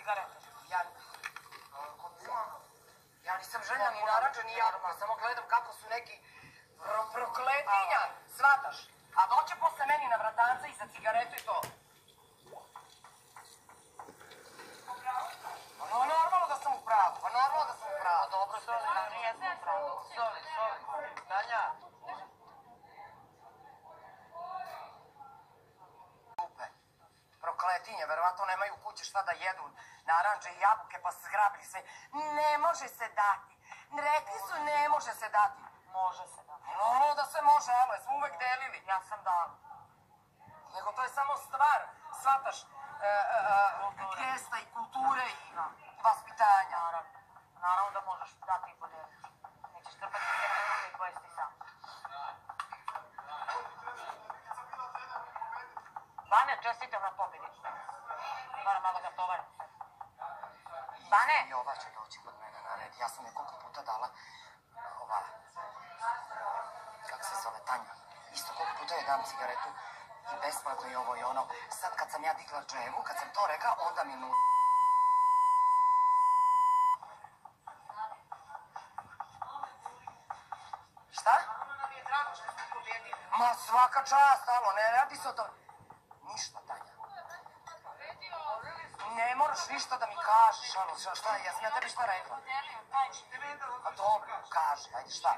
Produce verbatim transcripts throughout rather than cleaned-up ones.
cigarete. Ja... Ja nisam željna ni naranđa, ni jabuka, samo gledam kako su neki prokletinja, shvataš? A doće posle meni na vratanca i za cigaretu i to. Pa normalno da sam u pravu, pa normalno da sam u pravu. Dobro, soli, ja nijesam u pravu. Soli, soli. Tanja. Prokletinje, verovatno nemaju kuće šta da jedu, naranđe i jabuke pa se zgrabili sve. Ne može se dati. Rekli su ne može se dati. Može se dati. No, da se može, alo, smo uvek delili. Ja sam dala. Nego to je samo stvar, shvataš, gesta i kulture i vaspitanja. Naravno. Naravno da možeš dati i podijeliti. Nećeš trpati sve druge i pojesti sam. Bane, čestitam na pobjedi. Moram malo da tovaram. Bane! I ova će doći kod mene na red. Ja sam nekoliko puta dala ova, kako se zove, Tanja. Isto koliko puta je dam cigaretu i besplatno i ovo i ono. Sad kad sam ja digla dževu, kad sam to rekla, onda mi nu... Šta? Nam je drago što ste pobjedili. Ma svaka čast, alo, ne radi se o tome. Ništa, Tanja. Ne moraš ništa da mi kažeš, alo, šta, šta, ja sam ja tebi šta rekla? A dobro, kaži, ajde, šta?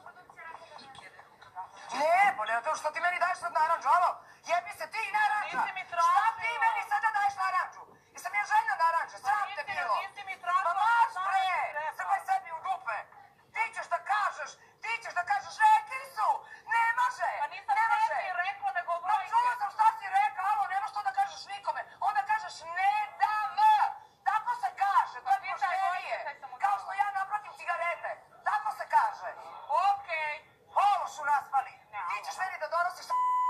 Ne, bolje to što ti meni daješ sad naranđu, alo, jebi se ti i naranđa. Nisi mi tražila. Šta ti meni sada daješ naranđu? Jesam ja željna naranđa, sram te bilo. Nisi mi tražila. Ma maš bre, srbaj sebi u dupe. Ti ćeš da kažeš, ti ćeš da kažeš, rekli su, ne može, Pa nisam ne može. rekli rekla nego Ma brojke. čuo sam šta si rekao, alo, nemaš to da kažeš nikome. Onda kažeš ne dam. Tako se kaže, to je poštenije. Kao što ja napratim cigarete. Tako se kaže. Okej. Hološu raspali. Ti ćeš meni da donosiš